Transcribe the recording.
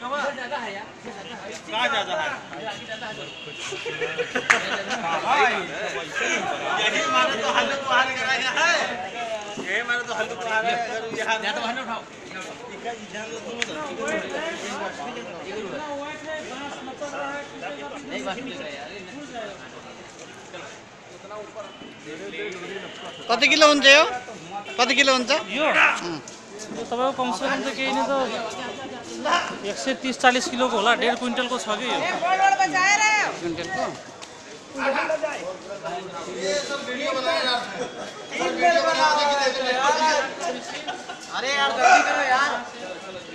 ज्यादा है यार, कहाँ ज्यादा है? यही माने तो हल्लू बुहार कराया है, यही माने तो हल्लू बुहार है। अगर यहाँ ज्यादा बाहर उठाओ नहीं बात नहीं यार कति किलो हुन्छ यो? कति किलो हुन्छ यो तपाईँको कमसेकम त केही नहीं तो 130-40 किलो को होला, 1.5 क्विंटल को छ कि यो। क्विन्टलको? अरे यार जल्दी करो यार।